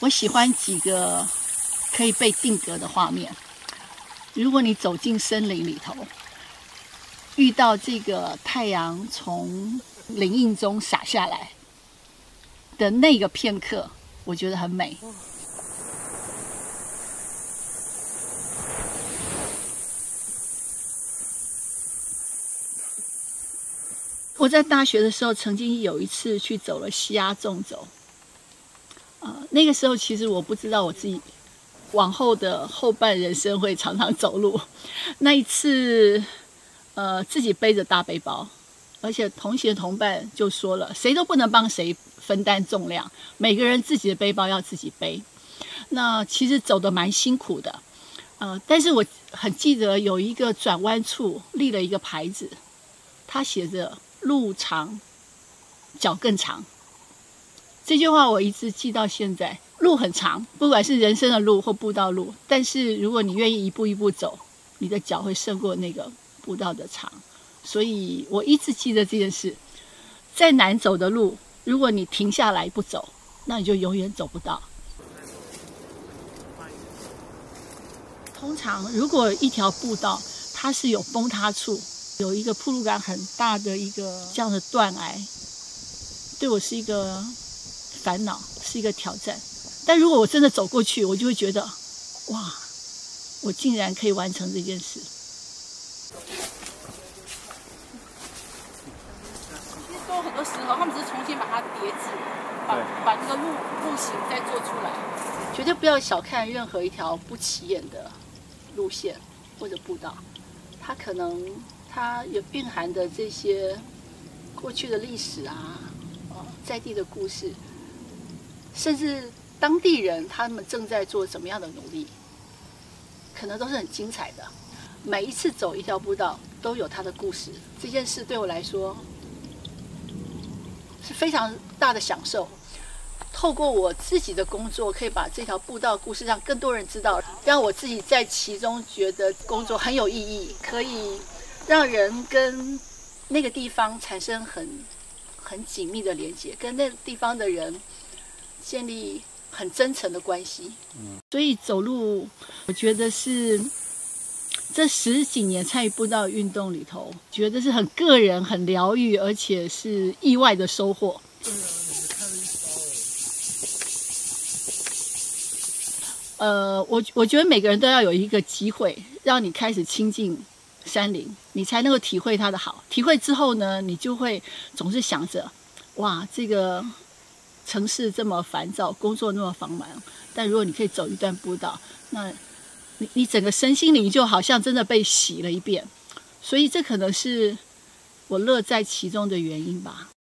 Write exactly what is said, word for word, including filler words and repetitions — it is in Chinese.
我喜欢几个可以被定格的画面。如果你走进森林里头，遇到这个太阳从林荫中洒下来的那个片刻，我觉得很美。我在大学的时候，曾经有一次去走了西亚纵走。呃，那个时候其实我不知道我自己往后的后半人生会常常走路。那一次，呃，自己背着大背包，而且同行同伴就说了，谁都不能帮谁分担重量，每个人自己的背包要自己背。那其实走得蛮辛苦的，呃，但是我很记得有一个转弯处立了一个牌子，它写着“路长，脚更长”。这句话我一直记到现在。路很长，不管是人生的路或步道路，但是如果你愿意一步一步走，你的脚会胜过那个步道的长。所以我一直记得这件事。再难走的路，如果你停下来不走，那你就永远走不到。通常如果一条步道它是有崩塌处，有一个暴露感很大的一个这样的断崖，对我是一个烦恼，是一个挑战。但如果我真的走过去，我就会觉得，哇，我竟然可以完成这件事。 其实说很多石头，他们只是重新把它叠字，把把那个路路型再做出来。 绝对不要小看任何一条不起眼的路线或者步道，它可能它有蕴含的这些过去的历史啊，呃，在地的故事，甚至当地人他们正在做什么样的努力，可能都是很精彩的。每一次走一条步道都有它的故事，这件事对我来说是非常大的享受。透过我自己的工作，可以把这条步道故事让更多人知道，让我自己在其中觉得工作很有意义，可以让人跟那个地方产生很很紧密的连接，跟那个地方的人建立很真诚的关系。嗯，所以走路，我觉得是这十几年参与步道运动里头，觉得是很个人、很疗愈，而且是意外的收获。呃，我我觉得每个人都要有一个机会，让你开始亲近山林，你才能够体会它的好。体会之后呢，你就会总是想着，哇，这个城市这么烦躁，工作那么繁忙，但如果你可以走一段步道，那你你整个身心灵就好像真的被洗了一遍。所以这可能是我乐在其中的原因吧。